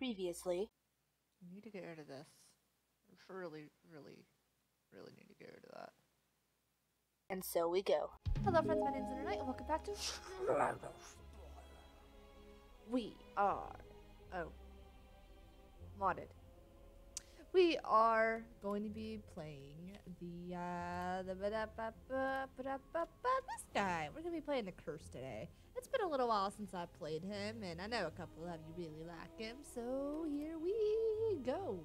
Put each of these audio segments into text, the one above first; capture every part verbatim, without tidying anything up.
previously. I need to get rid of this. I really, really, really need to get rid of that. And so we go. Hello friends, my name's Internet and welcome back to We are oh modded. We are going to be playing the uh the this guy. We're gonna be playing the Curse today. It's been a little while since I played him, and I know a couple of you really like him, so here we go.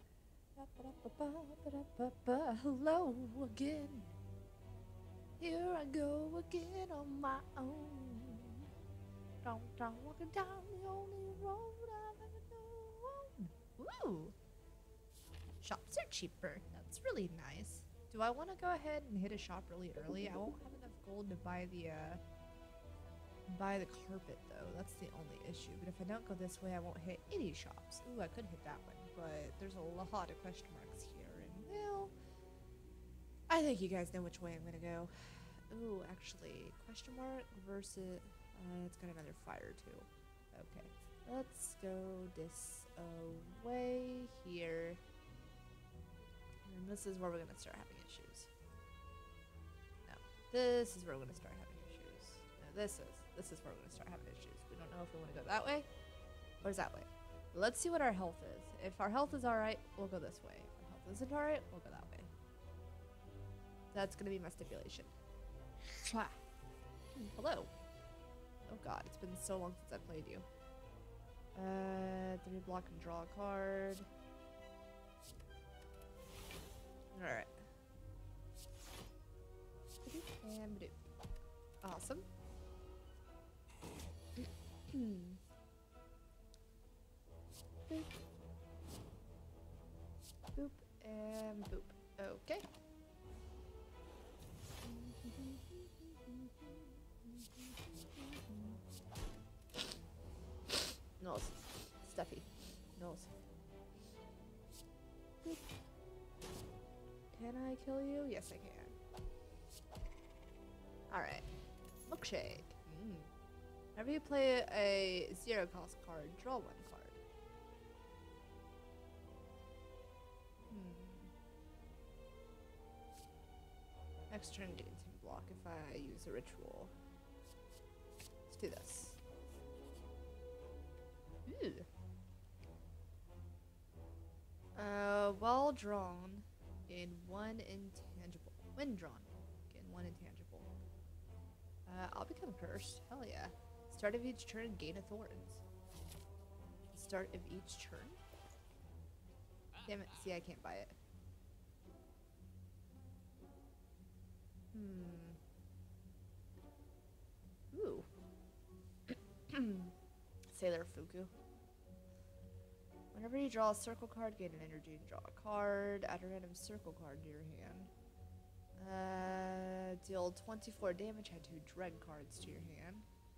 Hello again. Here I go again on my own. Don't don't walking down the only road I've ever known. Ooh. Shops are cheaper. That's really nice. Do I want to go ahead and hit a shop really early? I won't have enough gold to buy the uh buy the carpet though. That's the only issue. But if I don't go this way, I won't hit any shops. Ooh, I could hit that one, but there's a lot of question marks here, and well, I think you guys know which way I'm gonna go. Ooh, actually, question mark versus, uh, it's got another fire too. Okay, let's go this away here. And this is where we're gonna start having issues. No, this is where we're gonna start having issues. No, this is, this is where we're gonna start having issues. We don't know if we wanna go that way, or is that way. Let's see what our health is. If our health is alright, we'll go this way. If our health isn't alright, we'll go that way. That's gonna be my stipulation. Hello. Oh god, it's been so long since I played you. Uh, three block and draw a card. Alright. And do. Awesome. Boop. Boop and boop. Okay. Nose. Stuffy. Nose. Boop. Can I kill you? Yes, I can. Alright. Milkshake. Mm. Whenever you play a zero cost card, draw one card. Hmm. Next turn gains him block if I use a ritual. Let's do this. Ooh. Uh, well drawn. Gain one intangible. When drawn, gain one intangible. Uh, I'll become cursed. Hell yeah. Start of each turn, gain a thorns. Start of each turn? Damn it. See, I can't buy it. Hmm. Ooh. Sailor Fuku. Whenever you draw a circle card, gain an energy and draw a card. Add a random circle card to your hand. Uh, deal twenty-four damage. Add two dread cards to your hand.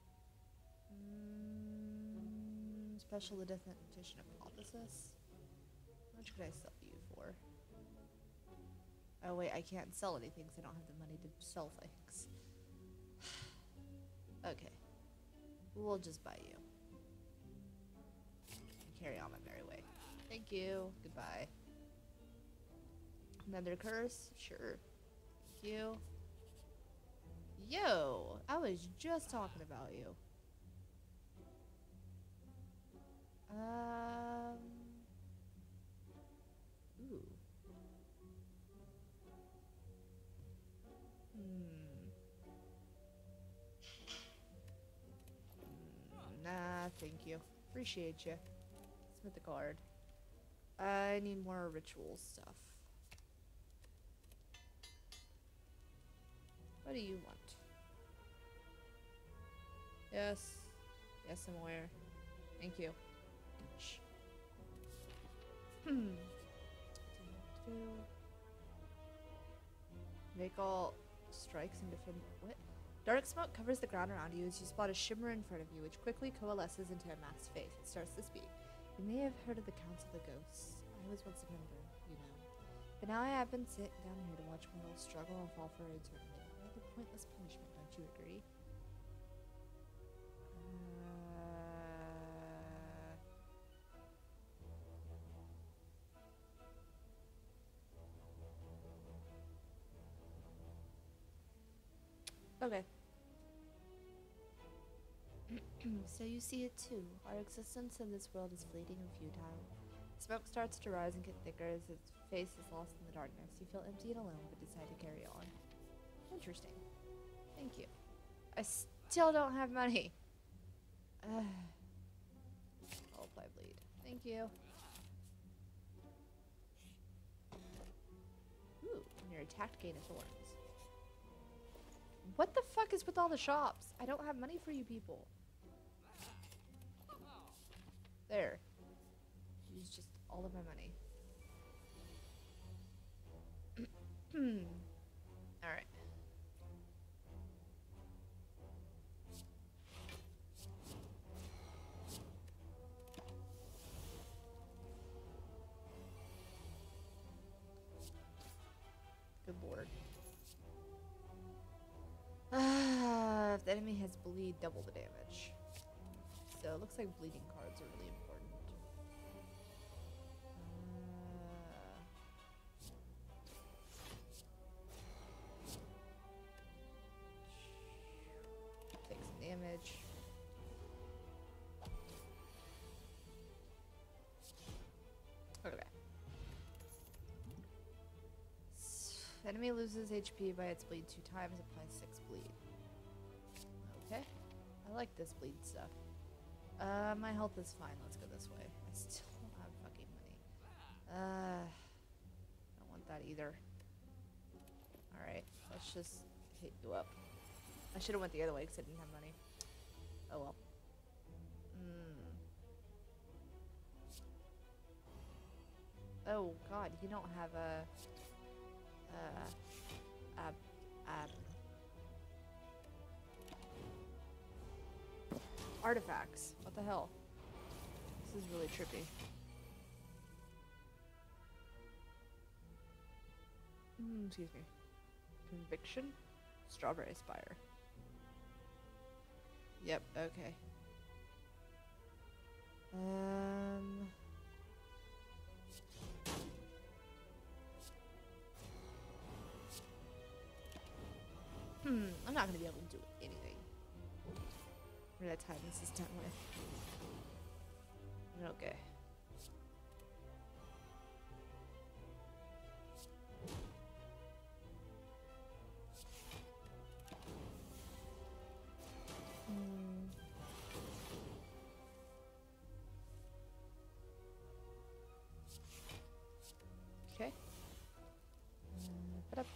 Mm, special edition hypothesis. How much could I sell you for? Oh wait, I can't sell anything because I don't have the money to sell things. Okay. We'll just buy you. Carry on my merry way. Thank you. Goodbye. Another curse? Sure. Thank you. Yo! I was just talking about you. Um. Ooh. Hmm. Nah, thank you. Appreciate you. With the card. I need more ritual stuff. What do you want? Yes. Yes, I'm aware. Thank you. Shh. Hmm. Make all strikes and defend. What? Dark smoke covers the ground around you as you spot a shimmer in front of you, which quickly coalesces into a masked face. It starts to speak. You may have heard of the Council of the Ghosts. I was once a member, you know. But now I have been sitting down here to watch mortals struggle and fall for eternity. Rather pointless punishment, don't you agree? Uh, Okay. So you see it too. Our existence in this world is fleeting and futile. Smoke starts to rise and get thicker as its face is lost in the darkness. You feel empty and alone, but decide to carry on. Interesting. Thank you. I still don't have money. Uh, I'll apply bleed. Thank you. Ooh, when you're attacked, gain a thorns. What the fuck is with all the shops? I don't have money for you people. There. Use just all of my money. Alright. Good lord. Ah, if the enemy has bleed, double the damage. So it looks like bleeding cards are really important. Uh, take some damage. Okay. S- Enemy loses H P by its bleed two times, applies six bleed. Okay. I like this bleed stuff. Uh, my health is fine. Let's go this way. I still don't have fucking money. Uh, don't want that either. Alright, let's just hit you up. I should have went the other way because I didn't have money. Oh well. Mm. Oh god, you don't have a... Uh... A... Um... Artifacts. What the hell? This is really trippy. Mm, excuse me. Conviction? Strawberry Spire. Yep, okay. Um... Hmm, I'm not gonna be able to do anything. By the time this is done with. Okay. Hmm. Okay. Uh, put up.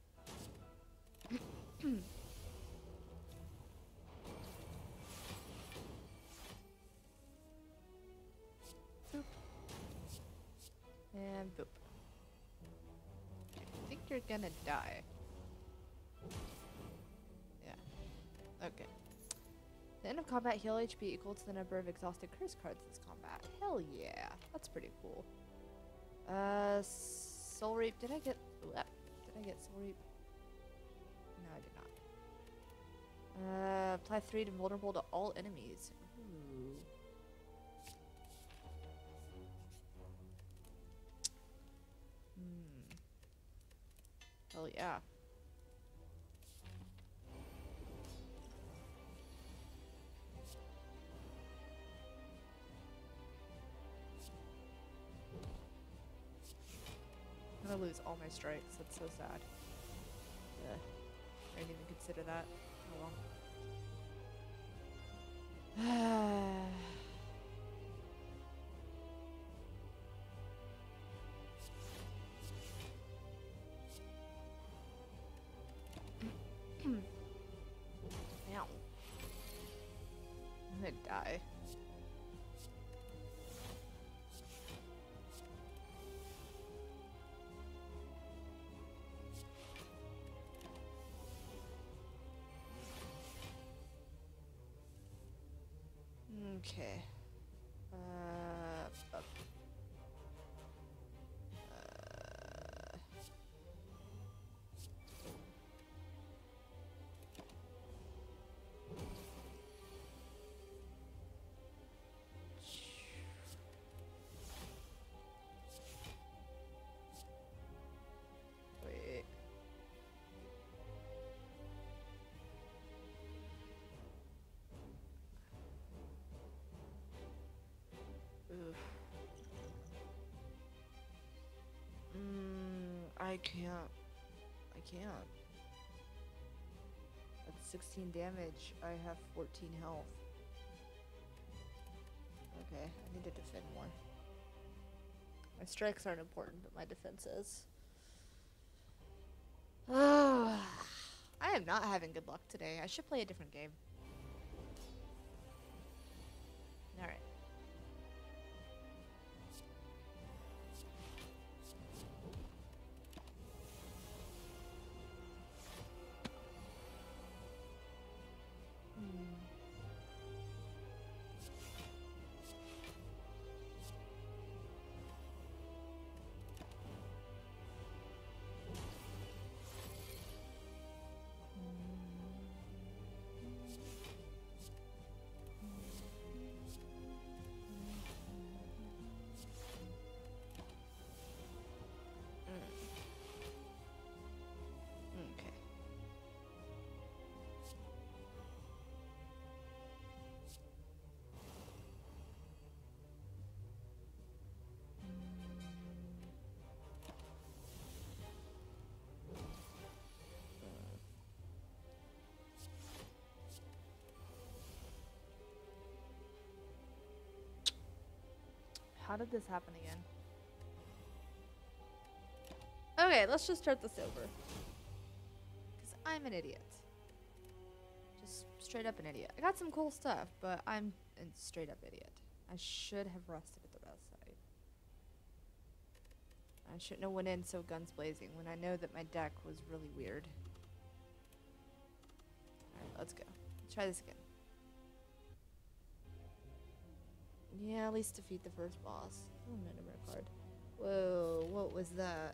Boop. And boop. I think you're gonna die. Yeah. Okay. The end of combat heal H P equal to the number of exhausted curse cards this combat. Hell yeah. That's pretty cool. Uh, Soul Reap. Did I get... What? Did I get Soul Reap? No, I did not. Uh, apply three to vulnerable to all enemies. Ooh. Hmm. Hell yeah. I'm gonna lose all my strikes. That's so sad. Ugh. I didn't even consider that. Oh well. Ow. I'm gonna die. Okay. Uh, up. Uh, wait. Oof. Mm, I can't. I can't. That's sixteen damage. I have fourteen health. Okay, I need to defend more. My strikes aren't important, but my defense is. Oh, I am not having good luck today. I should play a different game. Alright. Okay. How did this happen again? Okay, let's just start this over. Because I'm an idiot. Just straight up an idiot. I got some cool stuff, but I'm a straight up idiot. I should have rested at the rest site. I shouldn't have went in so guns blazing when I know that my deck was really weird. Alright, let's go. Let's try this again. Yeah, at least defeat the first boss. Oh, another card. Whoa, what was that?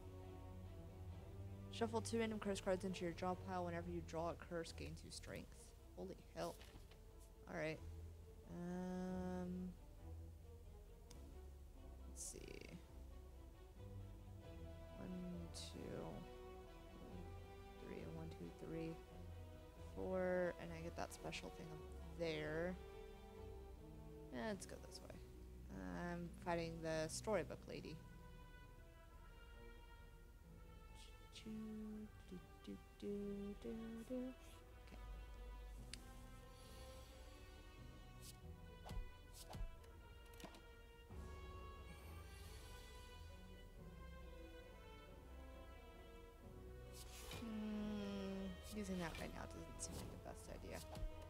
Shuffle two random curse cards into your draw pile. Whenever you draw a curse, gain two strength. Holy hell. Alright. Um, let's see. One, two, three, and one, two, three, four, and I get that special thing up there. Yeah, let's go this way. I'm fighting the storybook lady. Okay. Hmm, using that right now doesn't seem like the best idea.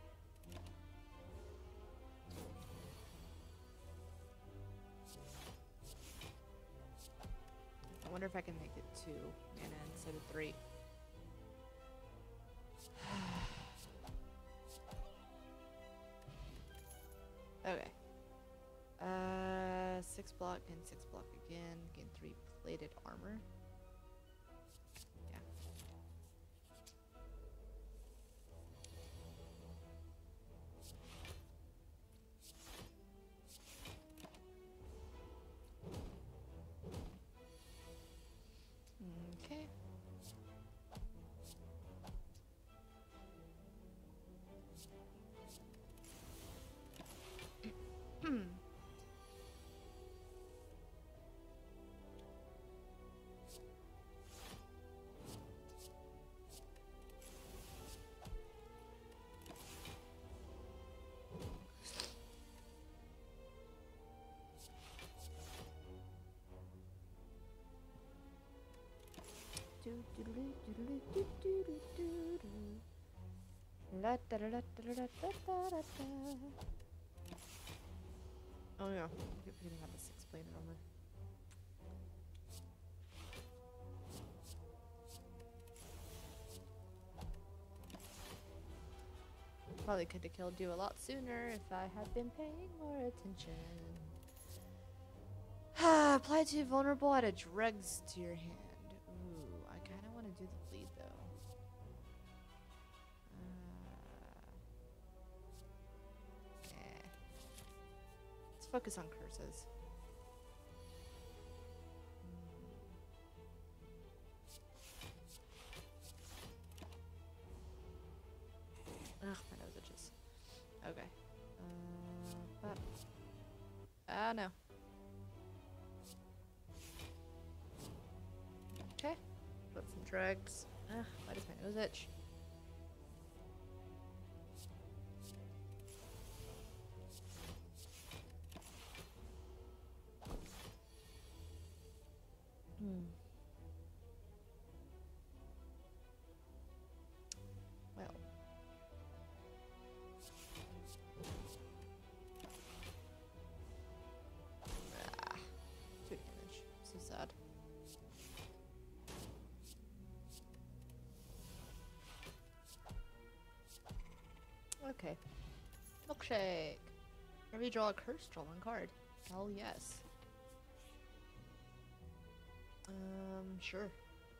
I wonder if I can make it two mana instead of three. Okay. Uh, six block and six block again. Gain three plated armor. Yeah. Okay. Hmm. Oh yeah, I keep forgetting about the six plated armor. Probably could have killed you a lot sooner if I had been paying more attention. Apply to vulnerable, add a dregs to your hand. Ooh, I kind of want to do the bleed though. Uh, eh. Let's focus on curses. Ugh, my nose itches. Okay. Uh, but, Ah, no. Okay. Put some drugs. Ah, why does my nose itch? Hmm. Well. Ah, two damage. So sad. Okay. Milkshake. Whenever you draw a curse, draw one card. Hell yes. Um, sure.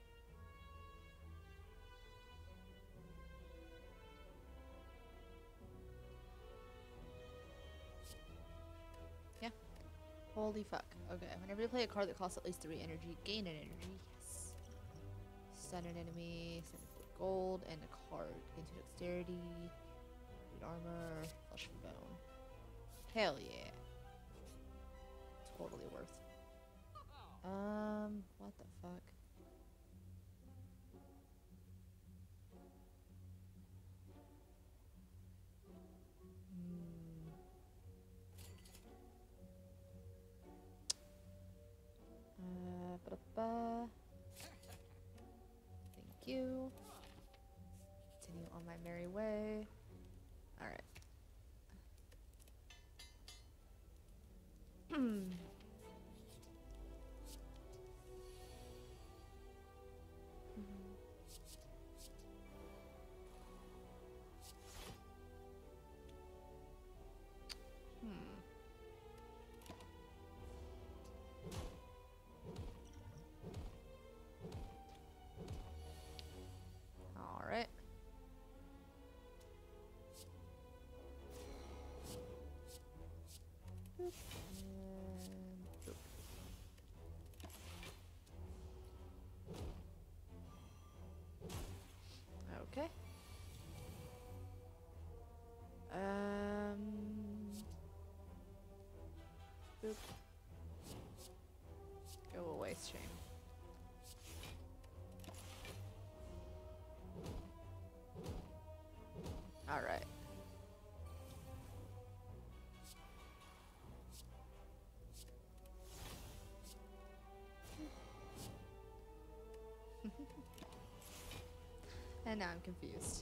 Yeah. Holy fuck. Okay, whenever you play a card that costs at least three energy, gain an energy. Yes. Stun an enemy, send it for gold, and a card. Gain two dexterity, good armor, flesh and bone. Hell yeah. Totally worth. Um, what the fuck? Hmm. Uh, ba-da-ba. Thank you. Continue on my merry way. Alright. Hmm. Alright. Boop. And boop. Okay. Um. Boop. Go away, stream. All right. And now I'm confused.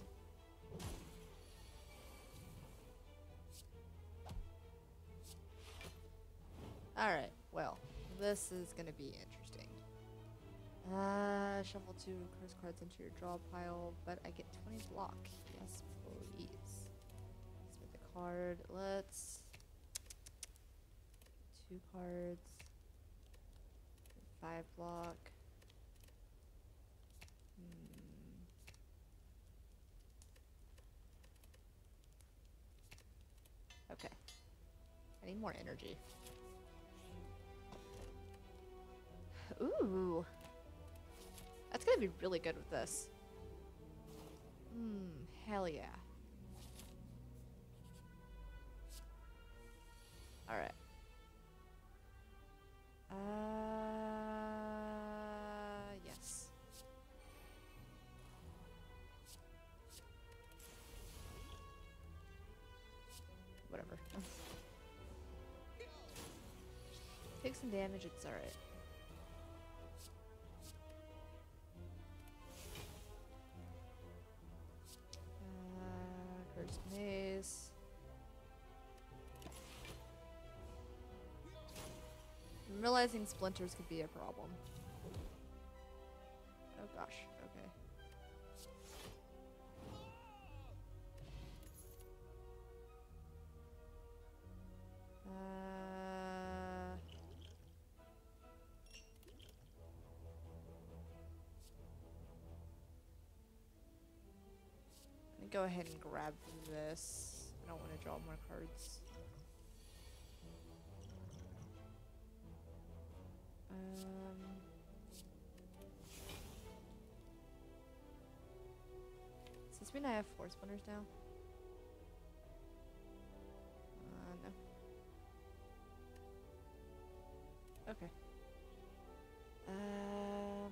Alright, well, this is gonna be interesting. Uh, shuffle two curse cards into your draw pile, but I get twenty block. Yes, please. Let's make a card. Let's... Two cards. Five block. Hmm. Okay. I need more energy. Ooh. That's gonna be really good with this. Hmm, hell yeah. Alright. Uh, yes. Whatever. Take some damage, it's alright. Uh, Cursed Maze. I'm realizing splinters could be a problem. Oh gosh, okay. Uh... I'm gonna go ahead and grab this. I don't want to draw more cards. Um, does this mean I have four splinters now? Uh, no. Okay. Um.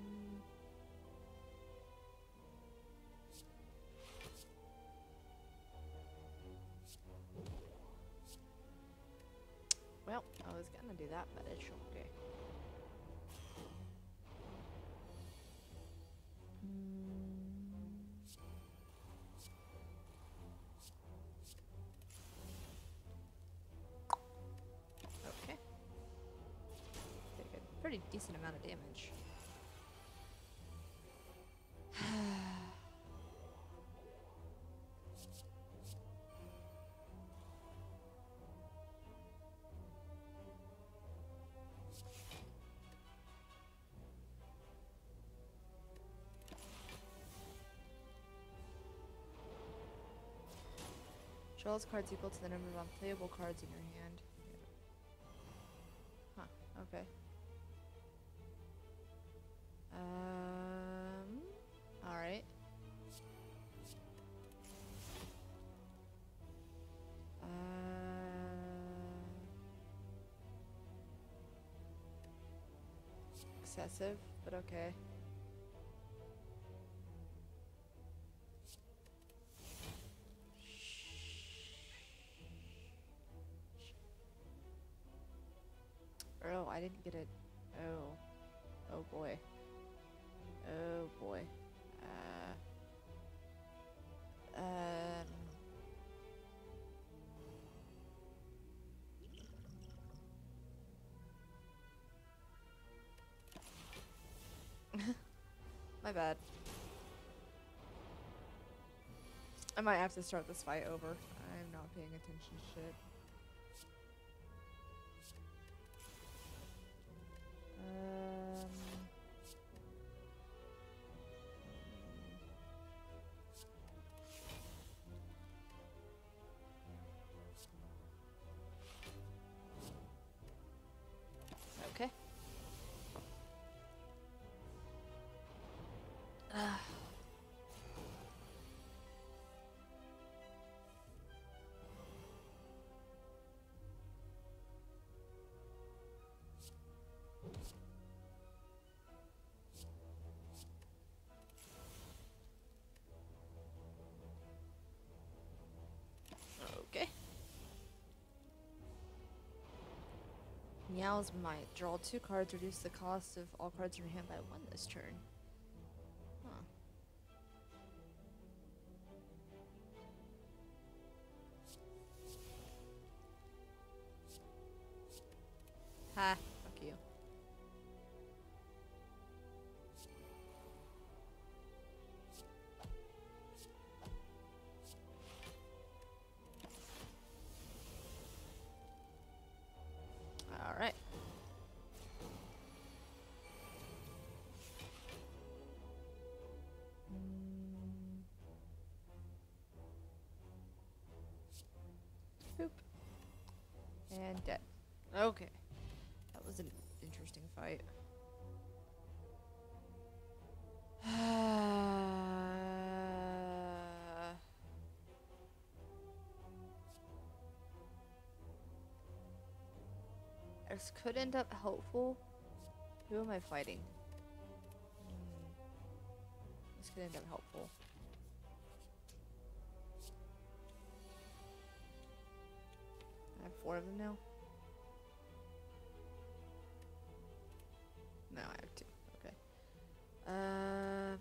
Well, I was gonna do that, but it's okay. Okay. Did a pretty decent amount of damage. Draw all cards equal to the number of unplayable cards in your hand. Huh, okay. Um, alright. Uh, excessive, but okay. Oh, I didn't get it. Oh. Oh boy. Oh boy. Uh. Um. My bad. I might have to start this fight over. I'm not paying attention to shit. Um. Okay. Ah. Okay. Meow's Might. Draw two cards, reduce the cost of all cards in your hand by one this turn. Huh. Ha, fuck you. Alright. Boop. And dead. Okay. That was an interesting fight. This could end up helpful. Who am I fighting? Hmm. This could end up helpful. I have four of them now? No, I have two. Okay. Uh...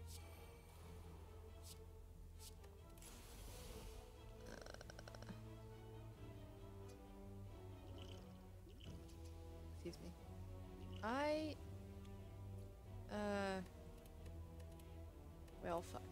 Excuse me. I... Uh... Well, fuck.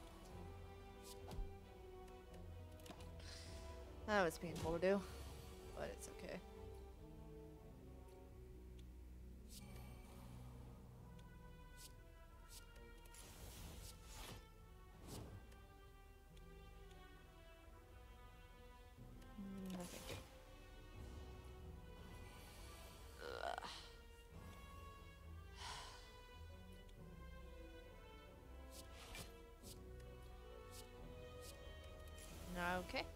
That was painful to do. but it's okay. Mm, no, thank you. Ugh. Okay.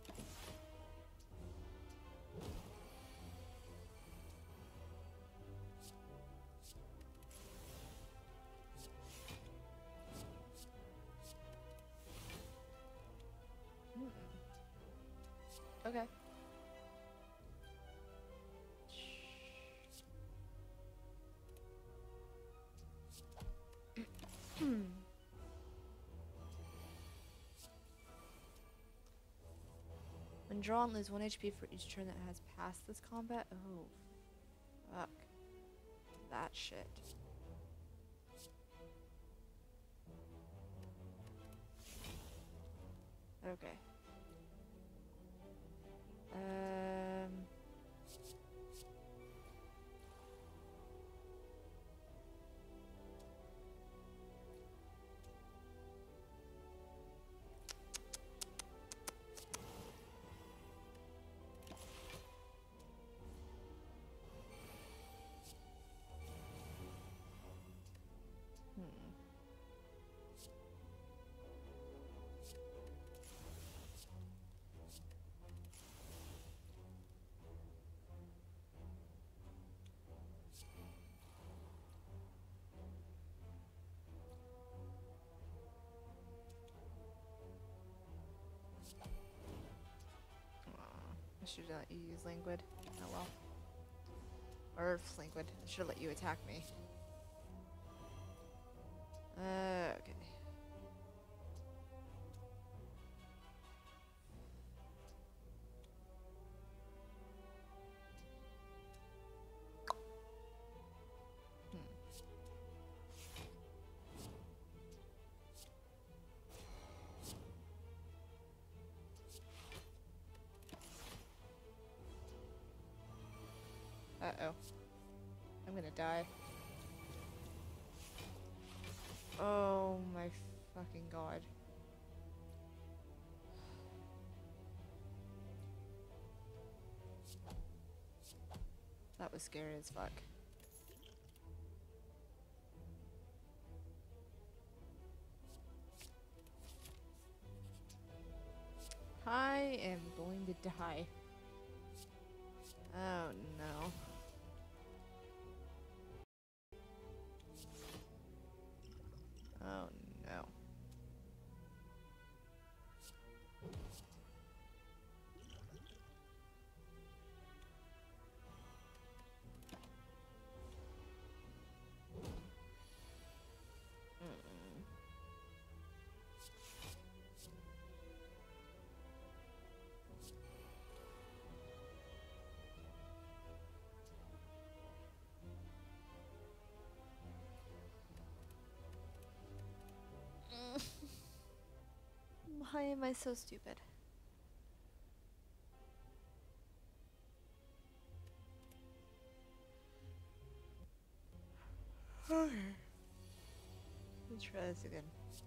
Mm. Okay. When drawn, lose one H P for each turn that has passed this combat. Oh, fuck. That shit. Okay. Um. Hmm. Aw, I should have let you use Languid. Oh well. Or Languid. I should have let you attack me. Uh, okay. Hmm. Uh-oh. I'm gonna die. Oh my fucking god. That was scary as fuck. I am going to die. Oh no. Oh no. Mm-mm. Why am I so stupid? Okay. Let's try this again.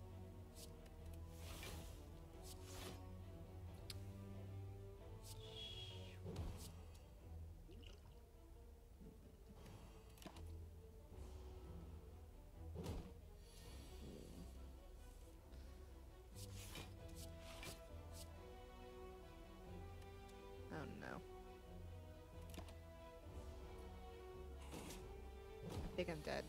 Oh no. I think I'm dead.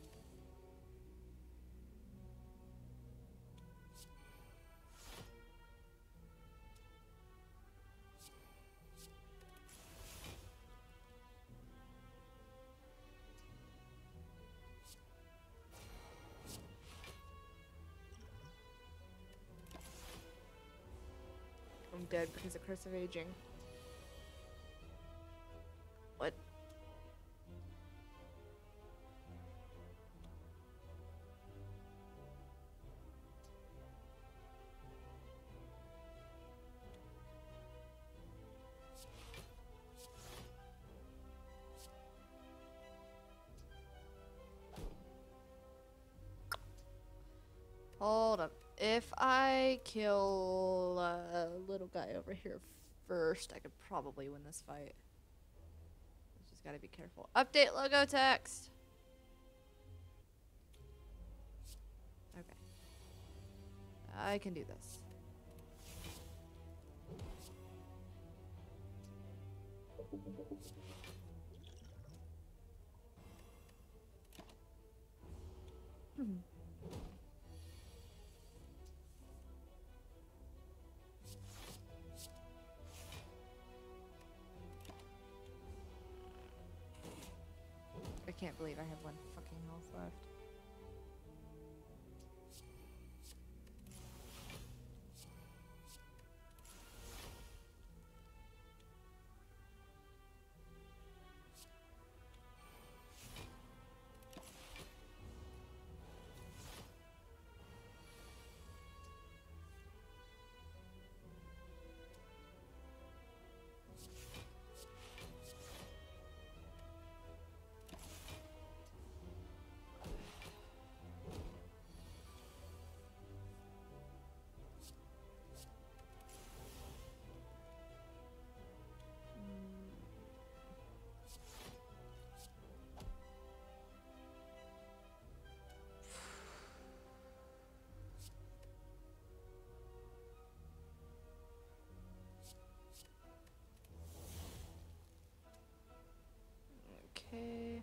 I'm dead because of Curse of Aging. What? Hold up. If I kill a little guy over here first, I could probably win this fight. Just gotta be careful. Update logo text. Okay. I can do this. Hmm. I can't believe I have one fucking health left. Okay.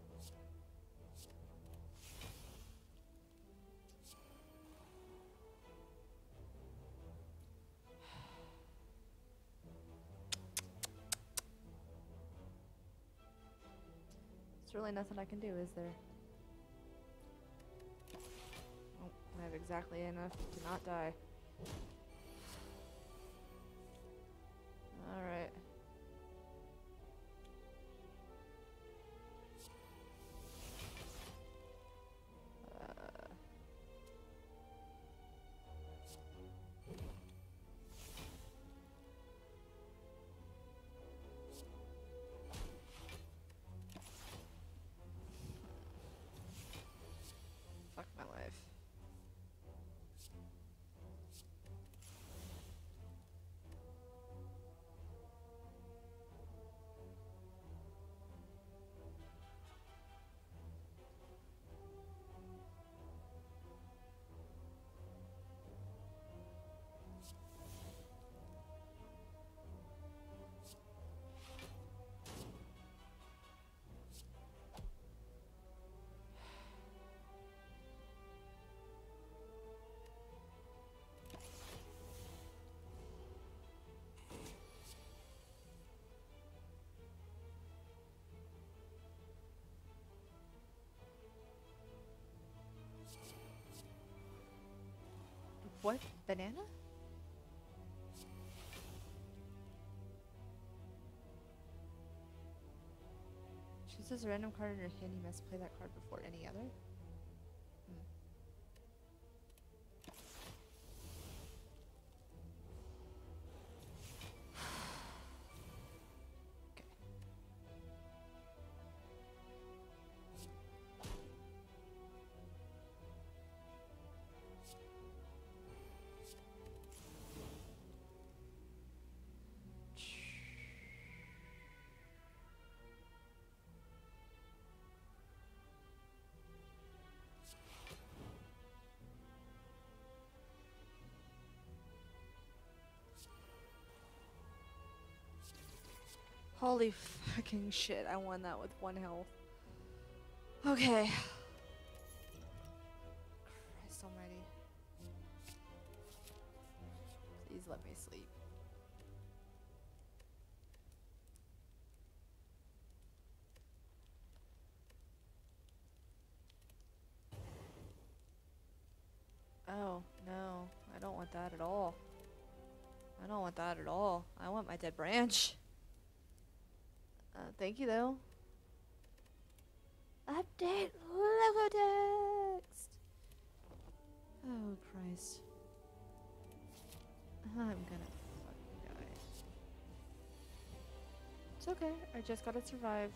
There's really nothing I can do, is there? Oh, I have exactly enough to not die. Alright. Uh, fuck my life. What? Banana? Chooses a random card in your hand. You must play that card before any other. Hmm. Okay. Holy fucking shit, I won that with one health. Okay. Christ almighty. Please let me sleep. Oh, no. I don't want that at all. I don't want that at all. I want my dead branch. Uh, thank you, though. Update logo text! Oh, Christ. I'm gonna fucking die. It's okay. I just gotta survive.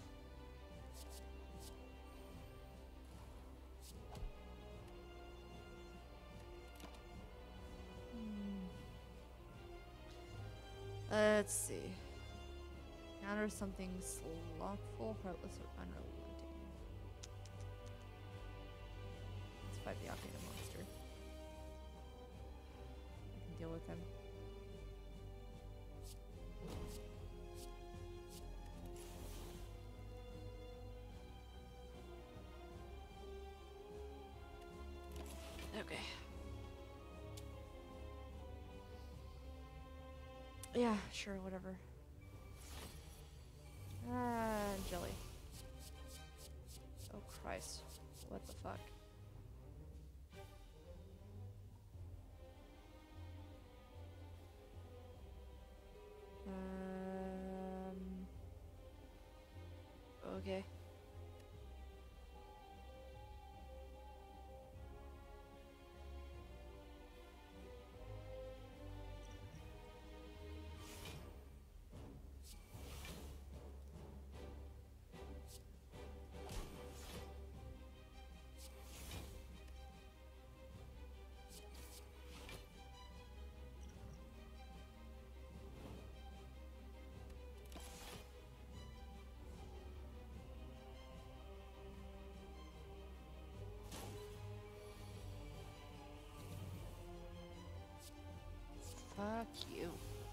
Encounter something slothful, heartless, or unrelenting. Let's fight the Ocarina monster. I can deal with him. Okay. Yeah, sure, whatever. Ah, jelly. Oh Christ. What the fuck? Um. Okay. Fuck you.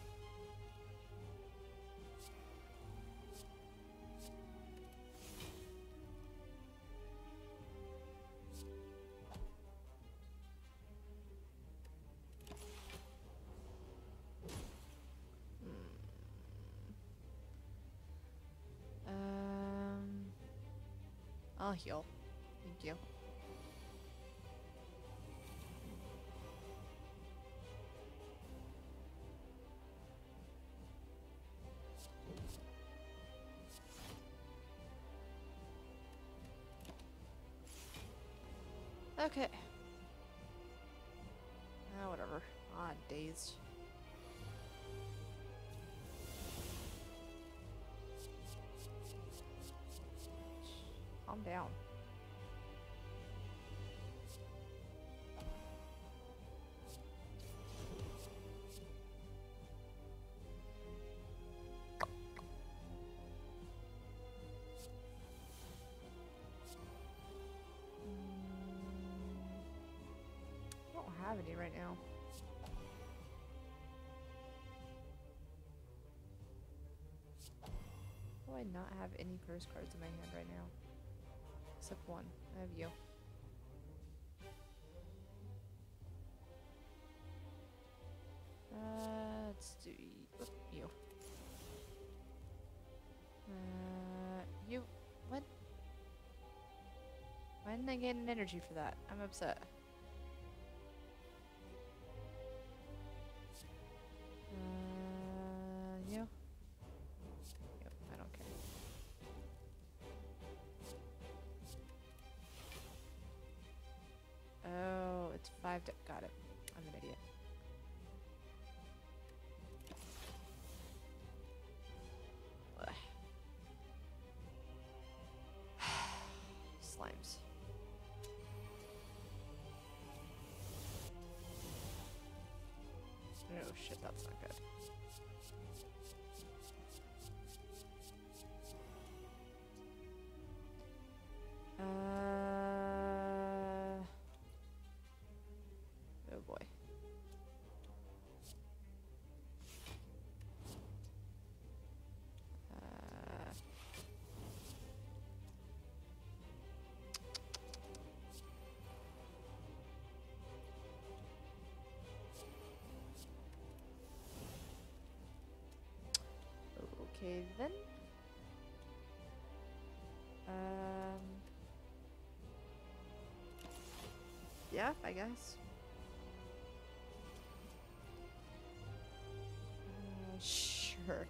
Um, I'll heal. Thank you. Okay. Ah, whatever. Ah, dazed. Calm down. I don't have any right now. Do I not have any curse cards in my hand right now? Except one. I have you. Uh, let's do y- oop, you. Uh, you. What? Why didn't I get an energy for that? I'm upset. Uh, you. Yep, I don't care. Oh, it's five. To got it. I'm an idiot. Ugh. Slimes. Oh shit, that's not good. Uh. Oh boy. Uh. Okay then. Um. Yeah, I guess. Uh, sure.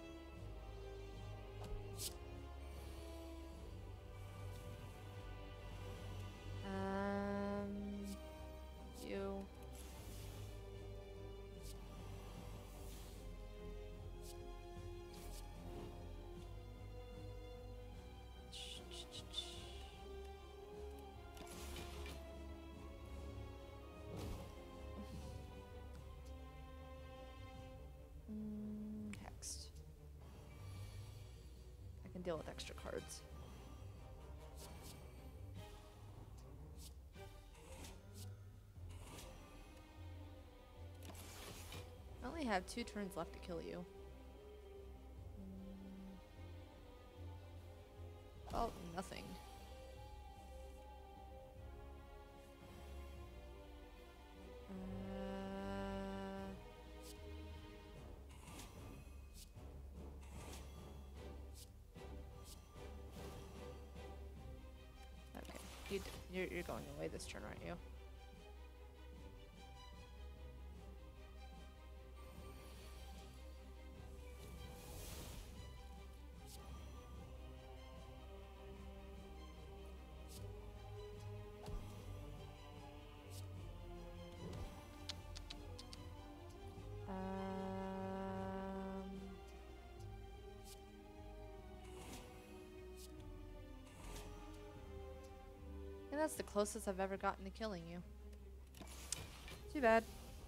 Um. You. Mm, text. can deal with extra cards. I only have two turns left to kill you. Mm. Oh, nothing. Uh, okay, you d you're, you're going away this turn, aren't you? Um, and that's the closest I've ever gotten to killing you. Too bad.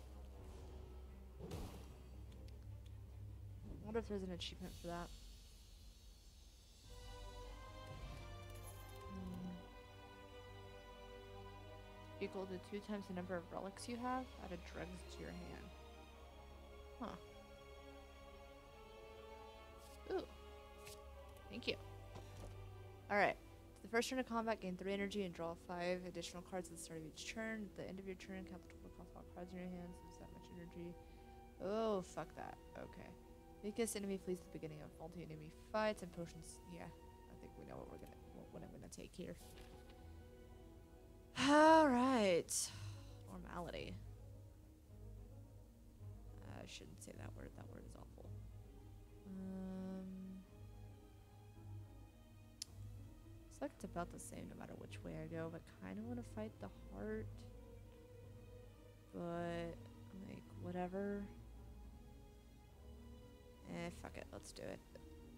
I wonder if there's an achievement for that. Hmm. Equal to two times the number of relics you have, add a dregs to your hand. Huh. Ooh. Thank you. Alright. The first turn of combat, gain three energy and draw five additional cards at the start of each turn. At the end of your turn, count the total cost of all cards in your hands. Lose that much energy. Oh, fuck that. Okay. Weakest enemy flees at the beginning of multi-enemy fights and potions. Yeah, I think we know what we're gonna, what, what I'm gonna take here. Alright. Normality. I shouldn't say that word. That word is awful. Um, it's like it's about the same no matter which way I go, but kind of want to fight the heart. But, like, whatever. Eh, fuck it. Let's do it.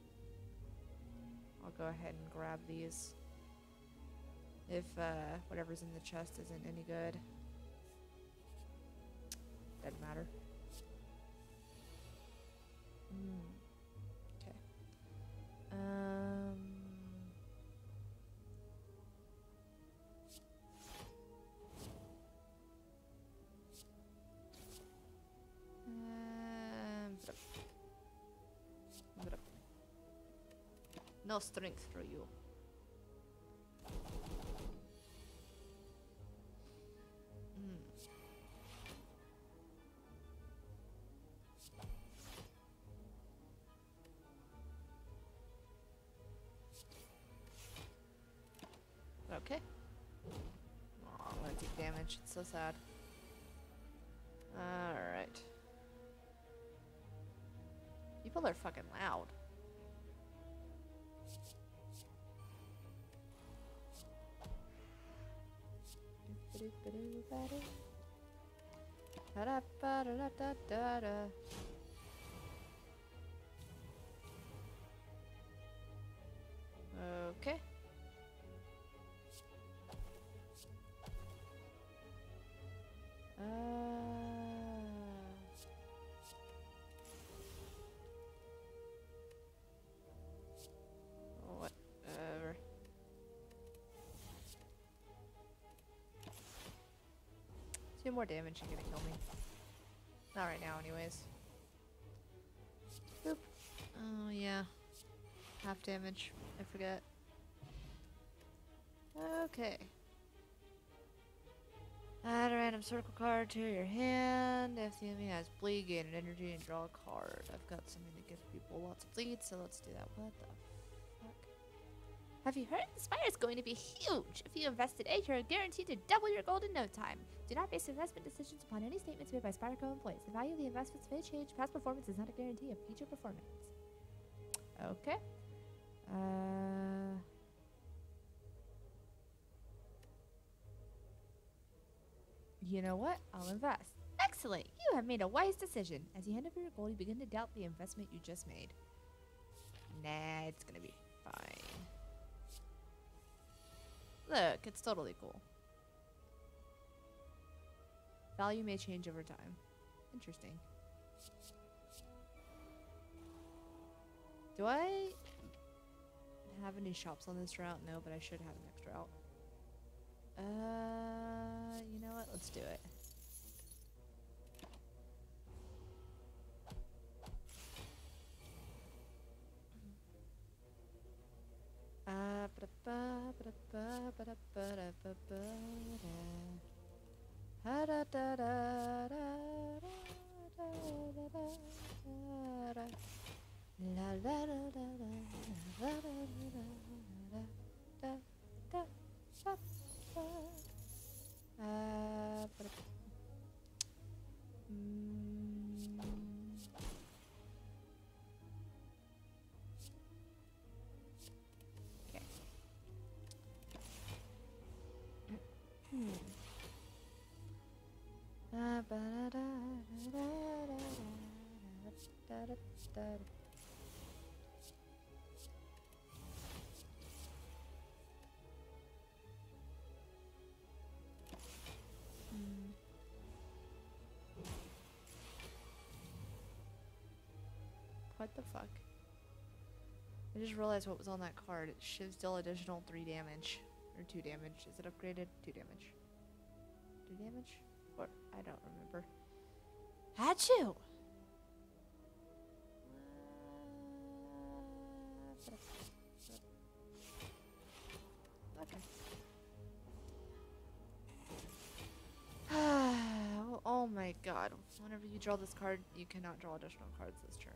I'll go ahead and grab these. If, uh, whatever's in the chest isn't any good. Doesn't matter. Hmm. Okay. Um. Um. No strength for you. Hmm. Okay. Oh, I'm gonna take damage. It's so sad. Alright. People are fucking loud. Okay. Uh, whatever. Two more damage, you're gonna kill me. Not right now, anyways. Boop. Oh, yeah. Half damage. I forget. Okay. Add a random circle card to your hand. If the enemy has bleed, gain an energy and draw a card. I've got something to give people lots of bleed, so let's do that. What the fuck? Have you heard? The Spire is going to be huge. If you invested A, you're guaranteed to double your gold in no time. Do not base investment decisions upon any statements made by Spireco employees. The value of the investments may change. Past performance is not a guarantee of future performance. Okay. Uh... You know what? I'll invest. Excellent. You have made a wise decision. As you hand over your gold, you begin to doubt the investment you just made. Nah, it's gonna be fine. Look, it's totally cool. Value may change over time. Interesting. Do I... have any shops on this route? No, but I should have next route. Uh, you know what? Let's do it. Uh, ba-da-ba, ba-da-ba, ba-da-ba, ba-da-ba, da. Da-da-da-da-da-da-da-da-da-da. La la la la la la la la la da da da da. Uh, but mm. Okay. Hmm. Uh, ba da da da da da da da da. What the fuck? I just realized what was on that card. It shows still additional three damage. Or two damage. Is it upgraded? Two damage. Two damage? Or I don't remember. Achoo! Uh, okay. Oh my god. Whenever you draw this card, you cannot draw additional cards this turn.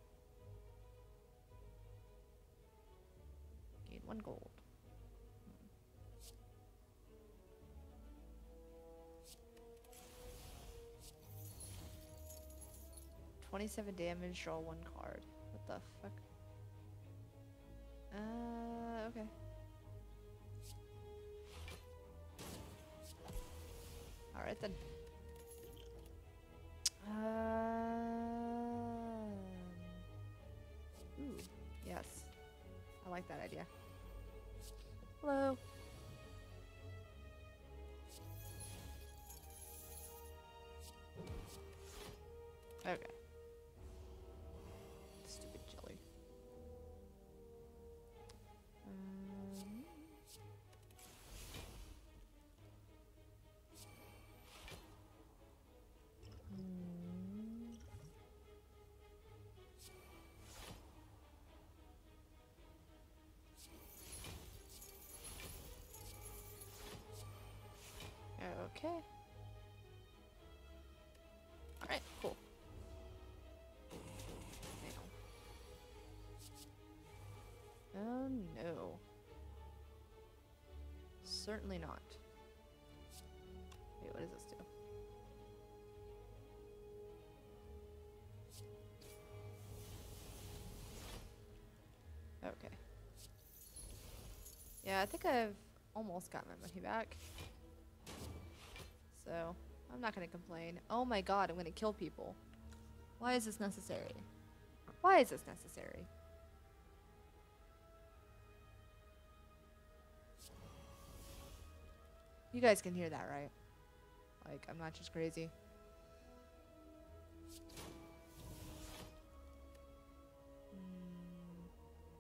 Gain one gold. twenty-seven damage, draw one card. What the fuck? Uh, okay. Alright then. Um, ooh, yes. I like that idea. Hello. Okay. Stupid jelly. Um, hmm. Okay. Alright, cool. Oh no. Certainly not. Wait, what does this do? Okay. Yeah, I think I've almost got my money back. So, I'm not gonna complain. Oh my god, I'm gonna kill people. Why is this necessary? Why is this necessary? You guys can hear that, right? Like, I'm not just crazy. Mm.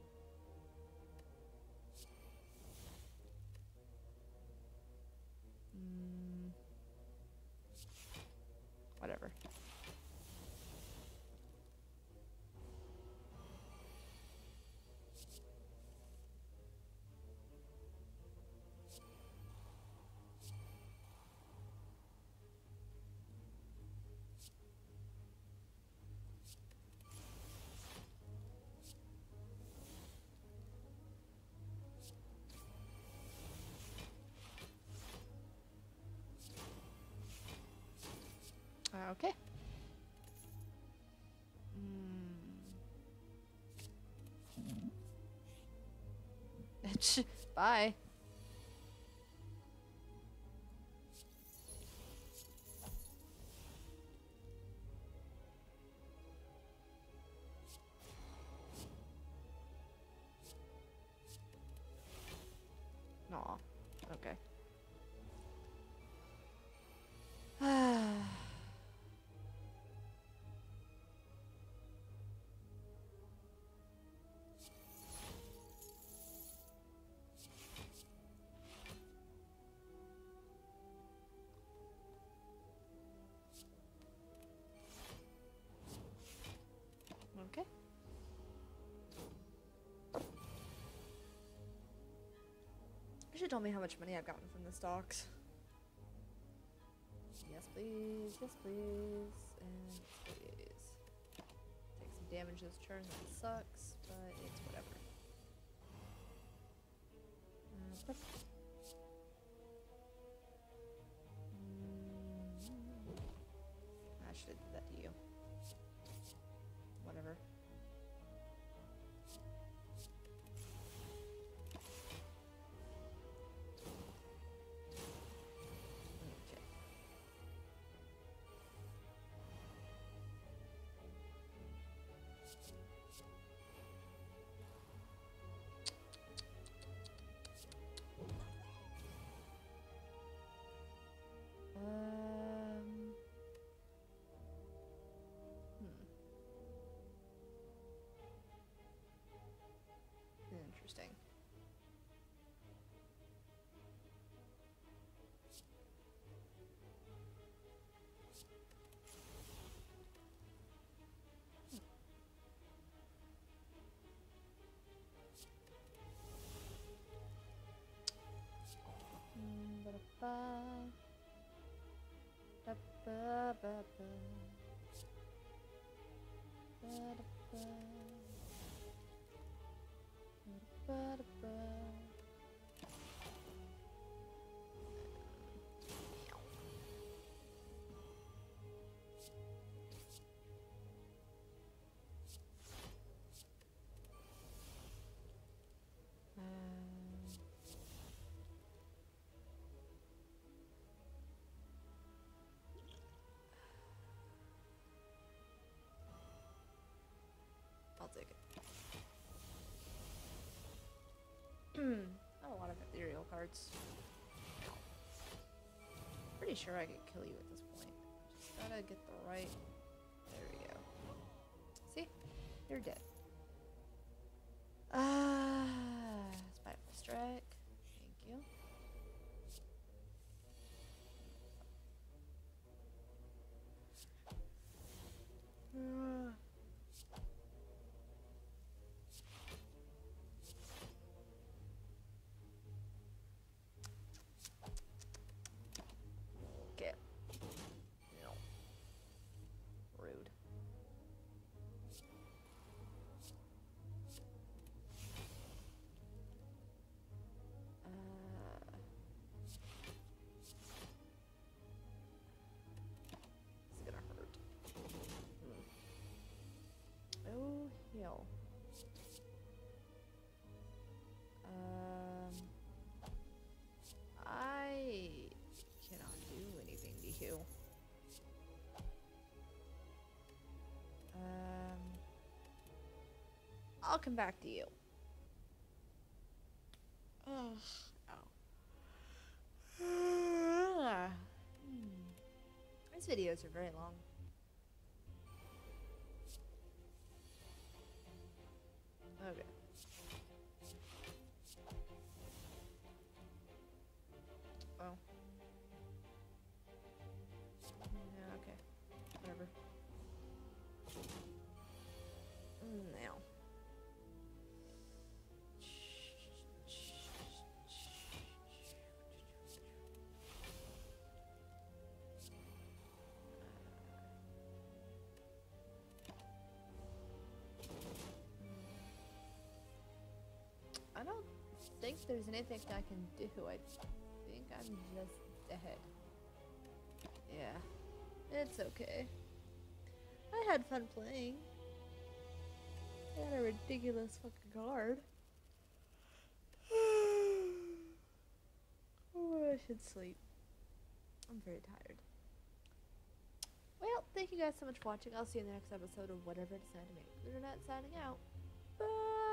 Mm. Whatever. Okay. Mm. Bye. Aw. Okay. You should tell me how much money I've gotten from the stocks. Yes, please. Yes, please. And please. Take some damage this turn. That sucks, but it's whatever. Uh, perfect. Mm. I should have did that to you. Whatever. Okay. Um. Hmm. Interesting. Hmm, ba-da-ba. Da-ba-ba-ba. Ba-da-ba. Ba-da-ba. Um, I'll take it. Not a lot of ethereal cards. Pretty sure I could kill you at this point. Just gotta get the right. There we go. See? You're dead. Ah, Spiteful Strike. Thank you. Ah. Okay. No. Rude. Uh, it's gonna hurt. Hmm. Oh, hell. Um, I cannot do anything to you. Um, I'll come back to you. Ugh. Ow. Hmm. These videos are very long. Okay. Oh. Yeah, okay. Whatever. Mm, now. I don't think there's anything I can do. I think I'm just dead. Yeah, it's okay. I had fun playing. I got a ridiculous fucking card. Oh, I should sleep. I'm very tired. Well, thank you guys so much for watching. I'll see you in the next episode of whatever I decide to make. Internet signing out. Bye.